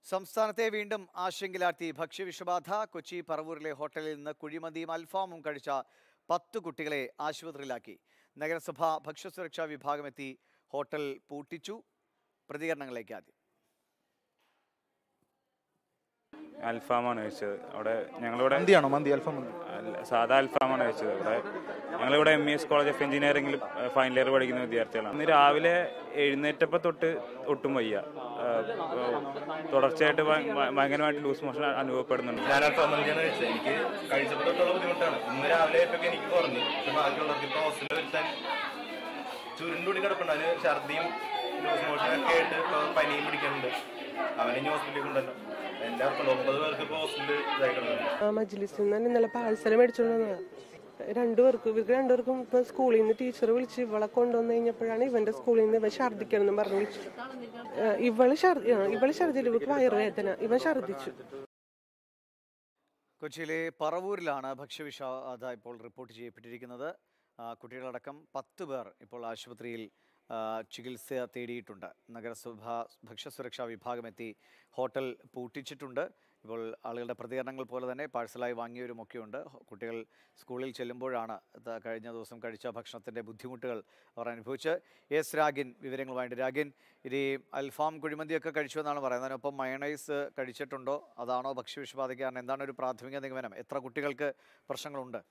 സംസ്ഥാനത്തെ വീണ്ടും ആശങ്കയിലാഴ്ത്തി ഭക്ഷ്യവിഷബാധ. കൊച്ചി പറവൂരിലെ ഹോട്ടലിൽ നിന്ന് കുഴിമന്തിയും അൽഫാമും കഴിച്ച 10 കുട്ടികളെ ആശുപത്രിയിലാക്കി. നഗരസഭ ഭക്ഷ്യസുരക്ഷാ വിഭാഗം എത്തി ഹോട്ടൽ പൂട്ടിച്ചു. പ്രതികരണങ്ങളിലേക്ക് ആദ്യം. അൽഫാമാണ് കഴിച്ചത്. അവിടെ ഞങ്ങളിവിടെ സാധാ അൽഫാമാണ് കഴിച്ചത്. ഞങ്ങളിവിടെ MES കോളേജ് ഓഫ് എഞ്ചിനീയറിംഗിൽ ഫൈനൽ ഇയർ പഠിക്കുന്ന വിദ്യാർത്ഥികളാണ്. ഇന്ന് രാവിലെ എഴുന്നേറ്റപ്പോൾ തൊട്ട് ഒട്ടും വയ്യ. തുടർച്ചയായിട്ട് ഭയങ്കരമായിട്ട് ലൂസ് മോഷൻ അനുഭവപ്പെടുന്നുണ്ട്. ഞാൻ എനിക്ക് കഴിച്ചപ്പോഴത്തോളം ബുദ്ധിമുട്ടാണ്. ഇന്ന് രാവിലെ എനിക്ക് കുറഞ്ഞു. പക്ഷെ ബാക്കിയുള്ളവർക്ക് ഇപ്പോൾ ഹോസ്റ്റലിൽ വെച്ചാൽ ചുരുണ്ടുകൂടി കിടപ്പുണ്ട്. അതിന് ഛർദിയും ലൂസ് മോഷനൊക്കെ ആയിട്ട് ഇപ്പോൾ പനിയും പിടിക്കുന്നുണ്ട്. അവനെ ഹോസ്പിറ്റലിൽ കൊണ്ടല്ലോ. എല്ലാവർക്കും 9 പേർക്ക് ഇപ്പോൾ ഹോസ്പിറ്റലിൽ ഇതായിട്ടുണ്ട്. മജ്ലിസിൽ നിന്ന് ഇന്നലെ പാഴ്സൽ മേടിച്ചോണ്ടാ ഇവർക്ക് രണ്ടുപേർക്കും ഇപ്പൊ സ്കൂളിൽ നിന്ന് ടീച്ചർ വിളിച്ച് ഇവളെ കൊണ്ടുവന്നു കഴിഞ്ഞപ്പോഴാണ് ഇവന്റെ സ്കൂളിൽ നിന്ന് ഇവൻ ഛർദിക്കണം എന്ന് പറഞ്ഞു വിളിച്ചു. ഇവള് ഛർദില്ല, ഇവർക്ക് വയറുവേദന, ഇവൻ ഛർദിച്ചു. കൊച്ചിയിലെ പറവൂരിലാണ് ഭക്ഷ്യവിഷബാധ ഇപ്പോൾ റിപ്പോർട്ട് ചെയ്യപ്പെട്ടിരിക്കുന്നത്. കുട്ടികളടക്കം 10 പേർ ഇപ്പോൾ ആശുപത്രിയിൽ ചികിത്സ തേടിയിട്ടുണ്ട്. നഗരസഭ ഭക്ഷ്യസുരക്ഷാ വിഭാഗം എത്തി ഹോട്ടൽ പൂട്ടിച്ചിട്ടുണ്ട്. ഇപ്പോൾ ആളുകളുടെ പ്രതികരണങ്ങൾ പോലെ തന്നെ പാഴ്സലായി വാങ്ങിയവരുമൊക്കെ ഉണ്ട്. കുട്ടികൾ സ്കൂളിൽ ചെല്ലുമ്പോഴാണ് കഴിഞ്ഞ ദിവസം കഴിച്ച ഭക്ഷണത്തിൻ്റെ ബുദ്ധിമുട്ടുകൾ അവർ അനുഭവിച്ച്. എസ് രാഗിൻ വിവരങ്ങളുമായിട്ട്. രാഗിൻ, ഇനി അൽഫാം കുഴിമന്തിയൊക്കെ കഴിച്ചു എന്നാണ് പറയുന്നത്. അതിനൊപ്പം മയണൈസ് കഴിച്ചിട്ടുണ്ടോ? അതാണോ ഭക്ഷ്യവിഷബാധയ്ക്ക് കാരണം? എന്താണ് ഒരു പ്രാഥമിക നിഗമനം? എത്ര കുട്ടികൾക്ക് പ്രശ്നങ്ങളുണ്ട്?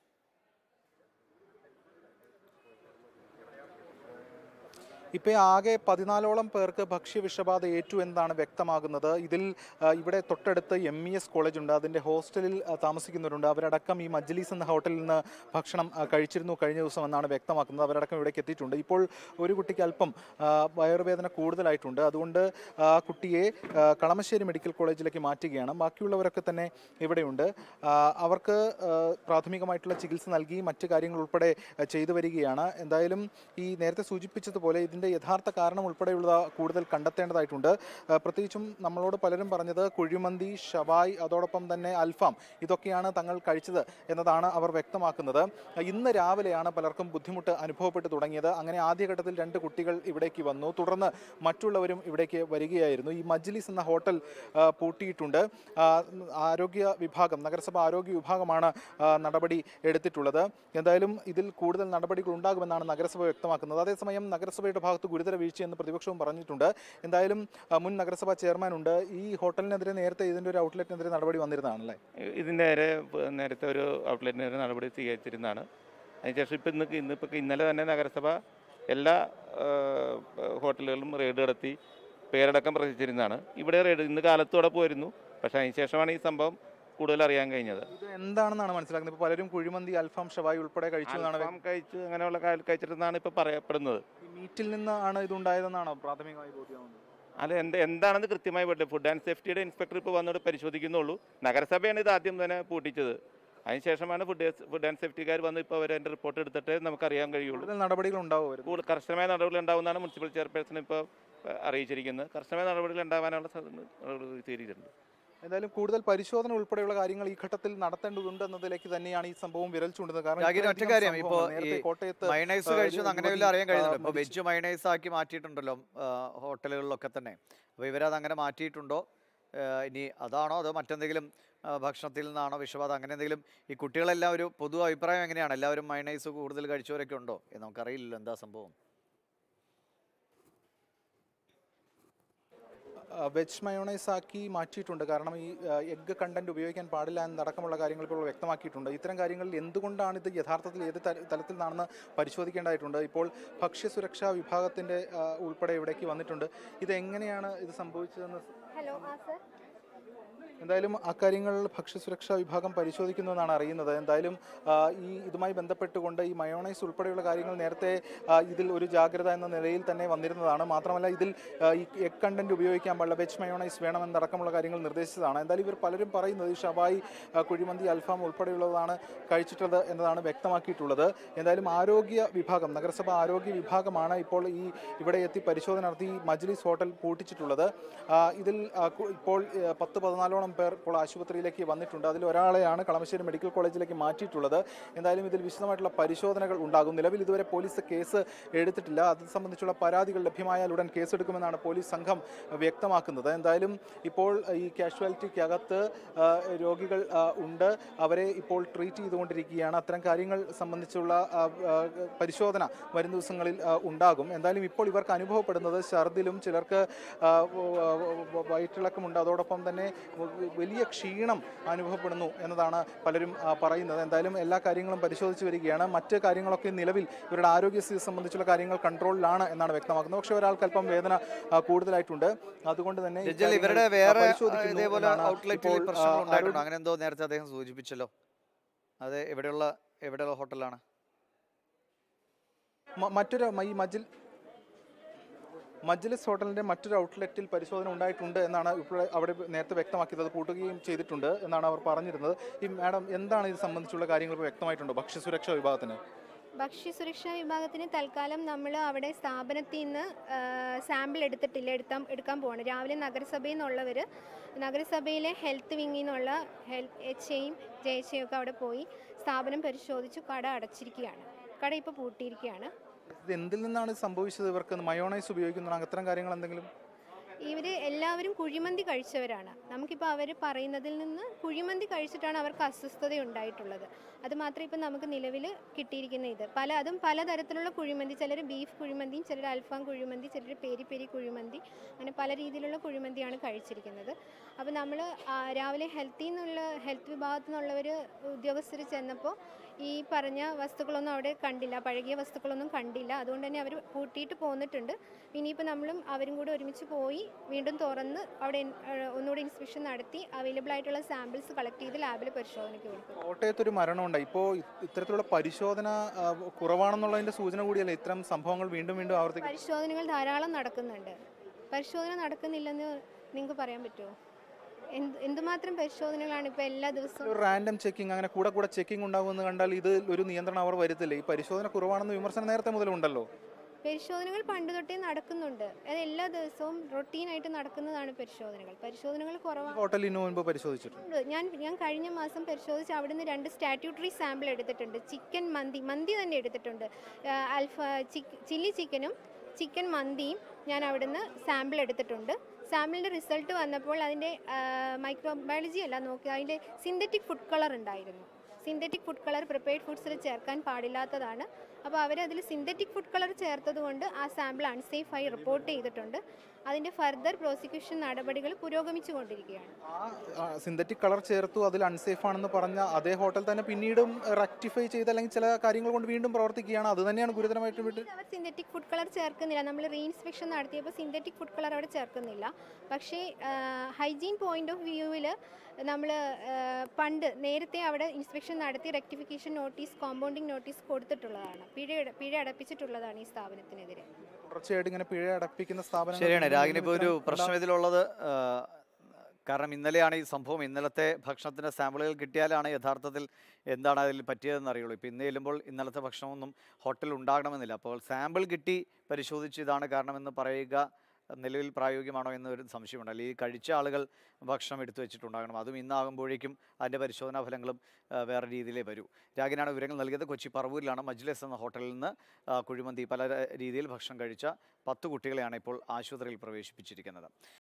ഇപ്പോൾ ആകെ 14ഓളം പേർക്ക് ഭക്ഷ്യവിഷബാധ ഏറ്റു എന്നാണ് വ്യക്തമാകുന്നത്. ഇതിൽ ഇവിടെ തൊട്ടടുത്ത് MES കോളേജുണ്ട്, അതിൻ്റെ ഹോസ്റ്റലിൽ താമസിക്കുന്നവരുണ്ട്. അവരടക്കം ഈ മജ്ലിസ് എന്ന ഹോട്ടലിൽ നിന്ന് ഭക്ഷണം കഴിച്ചിരുന്നു കഴിഞ്ഞ ദിവസം എന്നാണ് വ്യക്തമാക്കുന്നത്. അവരടക്കം ഇവിടേക്ക് എത്തിയിട്ടുണ്ട്. ഇപ്പോൾ ഒരു കുട്ടിക്ക് അല്പം വയറുവേദന കൂടുതലായിട്ടുണ്ട്. അതുകൊണ്ട് കുട്ടിയെ കളമശ്ശേരി മെഡിക്കൽ കോളേജിലേക്ക് മാറ്റുകയാണ്. ബാക്കിയുള്ളവരൊക്കെ തന്നെ ഇവിടെയുണ്ട്. അവർക്ക് പ്രാഥമികമായിട്ടുള്ള ചികിത്സ നൽകി മറ്റ് കാര്യങ്ങൾ ഉൾപ്പെടെ ചെയ്തു വരികയാണ്. എന്തായാലും ഈ നേരത്തെ സൂചിപ്പിച്ചതുപോലെ ഇതിൻ്റെ യഥാർത്ഥ കാരണം ഉൾപ്പെടെയുള്ള കൂടുതൽ കണ്ടെത്തേണ്ടതായിട്ടുണ്ട്. പ്രത്യേകിച്ചും നമ്മളോട് പലരും പറഞ്ഞത് കുഴിമന്തി, ഷവായ്, അതോടൊപ്പം തന്നെ അൽഫാം ഇതൊക്കെയാണ് തങ്ങൾ കഴിച്ചത് എന്നതാണ് അവർ വ്യക്തമാക്കുന്നത്. ഇന്ന് രാവിലെയാണ് പലർക്കും ബുദ്ധിമുട്ട് അനുഭവപ്പെട്ടു തുടങ്ങിയത്. അങ്ങനെ ആദ്യഘട്ടത്തിൽ 2 കുട്ടികൾ ഇവിടേക്ക് വന്നു. തുടർന്ന് മറ്റുള്ളവരും ഇവിടേക്ക് വരികയായിരുന്നു. ഈ മജ്ലിസ് എന്ന ഹോട്ടൽ പൂട്ടിയിട്ടുണ്ട്. ആരോഗ്യ വിഭാഗം, നഗരസഭ ആരോഗ്യ വിഭാഗമാണ് നടപടി എടുത്തിട്ടുള്ളത്. എന്തായാലും ഇതിൽ കൂടുതൽ നടപടികൾ ഉണ്ടാകുമെന്നാണ് നഗരസഭ വ്യക്തമാക്കുന്നത്. അതേസമയം നഗരസഭയുടെ ഭാഗത്ത് ഗുരുതര വീഴ്ചയെന്ന് പ്രതിപക്ഷവും പറഞ്ഞിട്ടുണ്ട്. എന്തായാലും മുൻ നഗരസഭാ ചെയർമാൻ ഉണ്ട്. ഈ ഹോട്ടലിനെതിരെ നേരത്തെ ഇതിൻ്റെ ഒരു ഔട്ട്ലെറ്റിനെതിരെ നടപടി വന്നിരുന്നതാണല്ലേ? ഇതിൻ്റെ നേരത്തെ ഒരു ഔട്ട്ലെറ്റിനെതിരെ നടപടി സ്വീകരിച്ചിരുന്നതാണ്. അതിനുശേഷം ഇന്നലെ തന്നെ നഗരസഭ എല്ലാ ഹോട്ടലുകളിലും റെയ്ഡ് നടത്തി പേരടക്കം പ്രസിദ്ധിച്ചിരുന്നതാണ്. ഇവിടെ റെയ്ഡ് ഇന്ന് കാലത്തോടെ പോയിരുന്നു. പക്ഷേ അതിനുശേഷമാണ് ഈ സംഭവം കൂടുതൽ അറിയാൻ കഴിഞ്ഞത്. ഇത് എന്താണെന്നാണ് മനസ്സിലാക്കുന്നത്? ഇപ്പോൾ പലരും കുഴിമന്തി, അൽഫാം, ഷവായ് ഉൾപ്പെടെ കഴിച്ചു അങ്ങനെയുള്ള കഴിച്ചിട്ടെന്നാണ് ഇപ്പോൾ പറയപ്പെടുന്നത്. മീറ്റിൽ നിന്നാണ് ഇതുണ്ടായതെന്നാണോ പ്രാഥമികമായി ബോധ്യമാകുന്നത്? അത് എന്താണെന്ന് കൃത്യമായി ഫുഡ് ആൻഡ് സേഫ്റ്റിയുടെ ഇൻസ്പെക്ടർ ഇപ്പോൾ വന്നിട്ട് പരിശോധിക്കുന്നുള്ളൂ. നഗരസഭയാണ് ഇത് ആദ്യം തന്നെ പൂട്ടിച്ചത്. അതിനുശേഷമാണ് ഫുഡ് ആൻഡ് സേഫ്റ്റിക്കാർ വന്ന് ഇപ്പോൾ അവർ എൻ്റെ റിപ്പോർട്ട് എടുത്തിട്ട് നമുക്കറിയാൻ കഴിയുള്ളൂ. നടപടികൾ ഉണ്ടാവും, കർശനമായ നടപടികൾ ഉണ്ടാവുമെന്നാണ് മുനിസിപ്പൽ ചെയർപേഴ്സൺ ഇപ്പോൾ അറിയിച്ചിരിക്കുന്നത്. കർശനമായ നടപടികൾ ഉണ്ടാവാനുള്ള സ്വീകരിച്ചിട്ടുണ്ട്. എന്തായാലും കൂടുതൽ പരിശോധന ഉൾപ്പെടെയുള്ള കാര്യങ്ങൾ ഈ ഘട്ടത്തിൽ നടത്തേണ്ടതുണ്ട് എന്നതിലേക്ക് തന്നെയാണ് ഈ സംഭവം വിരൽ ചൂണ്ടുന്നത്. കാരണം ഇപ്പോൾ മയണൈസ് കഴിച്ചു അങ്ങനെ അറിയാൻ കഴിയുന്നുണ്ട്. ഇപ്പോൾ വെജ് മയണൈസ് ആക്കി മാറ്റിയിട്ടുണ്ടല്ലോ ഹോട്ടലുകളിലൊക്കെ തന്നെ. അപ്പോൾ ഇവരത് അങ്ങനെ മാറ്റിയിട്ടുണ്ടോ? ഇനി അതാണോ അതോ മറ്റെന്തെങ്കിലും ഭക്ഷണത്തിൽ നിന്നാണോ വിഷബാധ? അങ്ങനെ എന്തെങ്കിലും ഈ കുട്ടികളെല്ലാം ഒരു പൊതു അഭിപ്രായം എങ്ങനെയാണ്? എല്ലാവരും മയണൈസ് കൂടുതൽ കഴിച്ചവരൊക്കെ ഉണ്ടോ എന്ന് നമുക്കറിയില്ലല്ലോ എന്താ സംഭവം. വെജ് മയോണൈസ് ആക്കി മാറ്റിയിട്ടുണ്ട്. കാരണം ഈ എഗ്ഗ് കണ്ടന്റ് ഉപയോഗിക്കാൻ പാടില്ല എന്നടക്കമുള്ള കാര്യങ്ങൾ ഇപ്പോൾ വ്യക്തമാക്കിയിട്ടുണ്ട്. ഇത്തരം കാര്യങ്ങളിൽ എന്തുകൊണ്ടാണ് ഇത് യഥാർത്ഥത്തിൽ ഏത് തലത്തിൽ നിന്നാണെന്ന് പരിശോധിക്കേണ്ടതായിട്ടുണ്ട്. ഇപ്പോൾ ഭക്ഷ്യസുരക്ഷാ വിഭാഗത്തിൻ്റെ ഉൾപ്പെടെ ഇവിടേക്ക് വന്നിട്ടുണ്ട്. ഇത് എങ്ങനെയാണ് ഇത് സംഭവിച്ചതെന്ന് എന്തായാലും അക്കാര്യങ്ങൾ ഭക്ഷ്യസുരക്ഷാ വിഭാഗം പരിശോധിക്കുന്നുവെന്നാണ് അറിയുന്നത്. എന്തായാലും ഇതുമായി ബന്ധപ്പെട്ടുകൊണ്ട് ഈ മയോണൈസ് ഉൾപ്പെടെയുള്ള കാര്യങ്ങൾ നേരത്തെ ഇതിൽ ഒരു ജാഗ്രത എന്ന നിലയിൽ തന്നെ വന്നിരുന്നതാണ്. മാത്രമല്ല ഇതിൽ ഈ എഗ് കണ്ടന്റ് ഉപയോഗിക്കാൻ പാടില്ല, വെജ് മയോണൈസ് വേണമെന്നടക്കമുള്ള കാര്യങ്ങൾ നിർദ്ദേശിച്ചതാണ്. എന്തായാലും ഇവർ പലരും പറയുന്നത് ഷവായ്, കുഴിമന്തി, അൽഫാം ഉൾപ്പെടെയുള്ളതാണ് കഴിച്ചിട്ടത് എന്നതാണ് വ്യക്തമാക്കിയിട്ടുള്ളത്. എന്തായാലും ആരോഗ്യ വിഭാഗം, നഗരസഭ ആരോഗ്യ വിഭാഗമാണ് ഇപ്പോൾ ഇവിടെ എത്തി പരിശോധന നടത്തി മജ്ലിസ് ഹോട്ടൽ പൂട്ടിച്ചിട്ടുള്ളത്. ഇതിൽ ഇപ്പോൾ 14 പേർ ഇപ്പോൾ ആശുപത്രിയിലേക്ക് വന്നിട്ടുണ്ട്. അതിൽ ഒരാളെയാണ് കളമശ്ശേരി മെഡിക്കൽ കോളേജിലേക്ക് മാറ്റിയിട്ടുള്ളത്. എന്തായാലും ഇതിൽ വിശദമായിട്ടുള്ള പരിശോധനകൾ ഉണ്ടാകും. നിലവിൽ ഇതുവരെ പോലീസ് കേസ് എടുത്തിട്ടില്ല. അത് സംബന്ധിച്ചുള്ള പരാതികൾ ലഭ്യമായാൽ ഉടൻ കേസെടുക്കുമെന്നാണ് പോലീസ് സംഘം വ്യക്തമാക്കുന്നത്. എന്തായാലും ഇപ്പോൾ ഈ കാഷ്വാലിറ്റിക്കകത്ത് രോഗികൾ ഉണ്ട്. അവരെ ഇപ്പോൾ ട്രീറ്റ് ചെയ്തുകൊണ്ടിരിക്കുകയാണ്. അത്തരം കാര്യങ്ങൾ സംബന്ധിച്ചുള്ള പരിശോധന വരും ദിവസങ്ങളിൽ ഉണ്ടാകും. എന്തായാലും ഇപ്പോൾ ഇവർക്ക് അനുഭവപ്പെടുന്നത് ഛർദിലും ചിലർക്ക് വയറ്റിളക്കമുണ്ട്. അതോടൊപ്പം തന്നെ വലിയ ക്ഷീണം അനുഭവപ്പെടുന്നു എന്നതാണ് പലരും പറയുന്നത്. എന്തായാലും എല്ലാ കാര്യങ്ങളും പരിശോധിച്ച് വരികയാണ്. മറ്റ് കാര്യങ്ങളൊക്കെ നിലവിൽ ഇവരുടെ ആരോഗ്യസ്ഥിതി സംബന്ധിച്ചുള്ള കാര്യങ്ങൾ കൺട്രോളിലാണ് എന്നാണ് വ്യക്തമാക്കുന്നത്. പക്ഷേ ഒരാൾക്ക് അല്പം വേദന കൂടുതലായിട്ടുണ്ട്. അതുകൊണ്ട് തന്നെ ഇവരുടെ വേറെ ഇതേപോലെ ഔട്ട്ലെറ്റിൽ പ്രശ്നങ്ങൾ ഉണ്ടായിട്ടുണ്ട്. അങ്ങനെ എന്തോ നേരത്തെ അദ്ദേഹം സൂചിപ്പിച്ചല്ലോ. അത് എവിടെയുള്ള ഹോട്ടലാണ്? മറ്റൊരു ഈ മജ്ലിസ് ഹോട്ടലിന്റെ മറ്റൊരു ഔട്ട്ലെറ്റിൽ പരിശോധന ഉണ്ടായിട്ടുണ്ട് എന്നാണ് ഇപ്പോൾ അവിടെ നേരത്തെ വ്യക്തമാക്കിയത്. അത് പൂട്ടുകയും ചെയ്തിട്ടുണ്ട് എന്നാണ് അവർ പറഞ്ഞിരുന്നത്. ഈ മാഡം, എന്താണ് ഇത് സംബന്ധിച്ചുള്ള കാര്യങ്ങൾ ഇപ്പോൾ വ്യക്തമായിട്ടുണ്ടോ ഭക്ഷ്യസുരക്ഷാ വിഭാഗത്തിന്? ഭക്ഷ്യസുരക്ഷാ വിഭാഗത്തിന് തൽക്കാലം നമ്മൾ അവിടെ സ്ഥാപനത്തിൽ നിന്ന് സാമ്പിൾ എടുക്കാൻ പോവാണ്. രാവിലെ നഗരസഭയിൽ നിന്നുള്ളവർ നഗരസഭയിലെ ഹെൽത്ത് വിങ്ങിൽ നിന്നുള്ള HAയും JHAയും ഒക്കെ അവിടെ പോയി സ്ഥാപനം പരിശോധിച്ചു. കട അടച്ചിരിക്കുകയാണ്. കട ഇപ്പോൾ പൂട്ടിയിരിക്കുകയാണ്. ഇത് എന്തിൽ നിന്നാണ് സംഭവിച്ചത്? ഇവർക്ക് മയോണൈസ് ഉപയോഗിക്കുന്നതാണ് അത്തരം കാര്യങ്ങൾ എന്തെങ്കിലും? ഇവർ എല്ലാവരും കുഴിമന്തി കഴിച്ചവരാണ്. നമുക്കിപ്പോൾ അവർ പറയുന്നതിൽ നിന്ന് കുഴിമന്തി കഴിച്ചിട്ടാണ് അവർക്ക് അസ്വസ്ഥത ഉണ്ടായിട്ടുള്ളത്. അത് മാത്രമേ ഇപ്പം നമുക്ക് നിലവിൽ കിട്ടിയിരിക്കുന്ന ഇത്. അതും പലതരത്തിലുള്ള കുഴിമന്തി. ചിലർ ബീഫ് കുഴിമന്തിയും, ചിലർ അൽഫാം കുഴിമന്തി, ചിലർ പെരി കുഴിമന്തി, അങ്ങനെ പല രീതിയിലുള്ള കുഴിമന്തിയാണ് കഴിച്ചിരിക്കുന്നത്. അപ്പോൾ നമ്മൾ രാവിലെ ഹെൽത്ത് വിഭാഗത്തിൽ നിന്നുള്ളവർ ഉദ്യോഗസ്ഥർ ചെന്നപ്പോൾ ഈ പറഞ്ഞ വസ്തുക്കളൊന്നും അവിടെ കണ്ടില്ല, പഴകിയ വസ്തുക്കളൊന്നും കണ്ടില്ല. അതുകൊണ്ട് തന്നെ അവർ പൂട്ടിയിട്ട് പോന്നിട്ടുണ്ട്. ഇനിയിപ്പോൾ നമ്മളും അവരും കൂടെ ഒരുമിച്ച് പോയി വീണ്ടും തുറന്ന് അവിടെ ഒന്നുകൂടി ഇൻസ്പെക്ഷൻ നടത്തി അവൈലബിൾ ആയിട്ടുള്ള സാമ്പിൾസ് കളക്ട് ചെയ്ത് ലാബിൽ പരിശോധനയ്ക്ക് കൊടുക്കും. കോട്ടയത്തൊരു മരണമുണ്ട്. ഇപ്പോൾ ഇത്തരത്തിലുള്ള പരിശോധന കുറവാണെന്നുള്ളതിൻ്റെ സൂചന കൂടിയല്ലേ ഇത്തരം സംഭവങ്ങൾ വീണ്ടും ആവർത്തിക്കും? പരിശോധനകൾ ധാരാളം നടക്കുന്നുണ്ട്. പരിശോധന നടക്കുന്നില്ലെന്ന് നിങ്ങൾക്ക് പറയാൻ പറ്റുമോ? എന്തുമാത്രം പരിശോധനകളാണ് ഇപ്പോൾ എല്ലാ ദിവസവും? റാൻഡം ചെക്കിംഗ്, അങ്ങനെ കൂടെ ചെക്കിംഗ് ഉണ്ടാകുമെന്ന് കണ്ടാൽ ഇത് ഒരു നിയന്ത്രണം അവർ വരുത്തില്ലേ? ഈ പരിശോധന കുറവാണെന്ന് വിമർശനം നേരത്തെ മുതലുണ്ടല്ലോ. പരിശോധനകൾ പണ്ട് തൊട്ടേ നടക്കുന്നുണ്ട്. അത് എല്ലാ ദിവസവും റൊട്ടീനായിട്ട് നടക്കുന്നതാണ് പരിശോധനകൾ കുറവാണ്. ഹോട്ടലിൽ ഇതിനു മുൻപ് പരിശോധിച്ചിട്ടുണ്ട്. ഞാൻ കഴിഞ്ഞ മാസം പരിശോധിച്ച് അവിടുന്ന് 2 സ്റ്റാറ്റ്യൂട്ടറി സാമ്പിൾ എടുത്തിട്ടുണ്ട്. ചിക്കൻ മന്തി തന്നെ എടുത്തിട്ടുണ്ട്. ചില്ലി ചിക്കനും ചിക്കൻ മന്തിയും ഞാൻ അവിടുന്ന് സാമ്പിൾ എടുത്തിട്ടുണ്ട്. സാമ്പിളിൻ്റെ റിസൾട്ട് വന്നപ്പോൾ അതിൻ്റെ മൈക്രോബയോളജി അല്ല നോക്കുക, അതിൻ്റെ സിന്തറ്റിക് ഫുഡ് കളർ ഉണ്ടായിരുന്നു. സിന്തറ്റിക് ഫുഡ് കളർ പ്രിപ്പയർഡ് ഫുഡ്സിൽ ചേർക്കാൻ പാടില്ലാത്തതാണ്. അപ്പോൾ അവരതിൽ സിന്തറ്റിക് ഫുഡ് കളർ ചേർത്തത് കൊണ്ട് ആ സാമ്പിൾ അൺസേഫായി റിപ്പോർട്ട് ചെയ്തിട്ടുണ്ട്. അതിൻ്റെ ഫർദർ പ്രോസിക്യൂഷൻ നടപടികൾ പുരോഗമിച്ചു കൊണ്ടിരിക്കുകയാണ്. സിന്തറ്റിക് കളർ ചേർത്തു, അതിൽ അൺസേഫ് ആണെന്ന് പറഞ്ഞ അതേ ഹോട്ടൽ തന്നെ പിന്നീടും റെക്ടിഫൈ ചെയ്ത് അല്ലെങ്കിൽ ചില കാര്യങ്ങൾ കൊണ്ട് വീണ്ടും പ്രവർത്തിക്കുകയാണ്. അത് തന്നെയാണ് ഗുരുതരമായിട്ട് അവർ സിന്തറ്റിക് ഫുഡ് കളർ ചേർക്കുന്നില്ല. നമ്മൾ റീഇൻസ്പെക്ഷൻ നടത്തിയപ്പോൾ സിന്തറ്റിക് ഫുഡ് കളർ അവിടെ ചേർക്കുന്നില്ല. പക്ഷേ ഹൈജീൻ പോയിന്റ് ഓഫ് വ്യൂവിൽ നമ്മൾ നേരത്തെ അവിടെ ഇൻസ്പെക്ഷൻ നടത്തി റെക്ടിഫിക്കേഷൻ നോട്ടീസ്, കോമ്പൗണ്ടിങ് നോട്ടീസ് കൊടുത്തിട്ടുള്ളതാണ്. പിഴ അടപ്പിച്ചിട്ടുള്ളതാണ് ഈ സ്ഥാപനത്തിനെതിരെ. തുടർച്ചയായിട്ട് ഇങ്ങനെ പിഴ അടപ്പിക്കുന്ന സ്ഥാപനം ശരിയാണ്. രാഗിനി, ഇപ്പോൾ ഒരു പ്രശ്നം ഇതിലുള്ളത്, കാരണം ഇന്നലെയാണ് ഈ സംഭവം. ഇന്നലത്തെ ഭക്ഷണത്തിൻ്റെ സാമ്പിളുകൾ കിട്ടിയാലാണ് യഥാർത്ഥത്തിൽ എന്താണ് അതിൽ പറ്റിയതെന്ന് അറിയുള്ളൂ. ഇപ്പോൾ ഇന്ന് ചെല്ലുമ്പോൾ ഇന്നലത്തെ ഭക്ഷണമൊന്നും ഹോട്ടലിൽ ഉണ്ടാകണമെന്നില്ല. അപ്പോൾ സാമ്പിൾ കിട്ടി പരിശോധിച്ച് ഇതാണ് കാരണമെന്ന് പറയുക നിലവിൽ പ്രായോഗികമാണോ എന്നൊരു സംശയമുണ്ട്. അല്ലെങ്കിൽ കഴിച്ച ആളുകൾ ഭക്ഷണം എടുത്തു വെച്ചിട്ടുണ്ടാകണം. അതും ഇന്നാകുമ്പോഴേക്കും അതിൻ്റെ പരിശോധനാ ഫലങ്ങളും വേറെ രീതിയിലേ വരൂ. രാഗിനാണ് വിവരങ്ങൾ നൽകിയത്. കൊച്ചി പറവൂരിലാണ് മജ്ലിസ് എന്ന ഹോട്ടലിൽ നിന്ന് കുഴിമന്തി പല രീതിയിൽ ഭക്ഷണം കഴിച്ച 10 കുട്ടികളെയാണ് ഇപ്പോൾ ആശുപത്രിയിൽ പ്രവേശിപ്പിച്ചിരിക്കുന്നത്.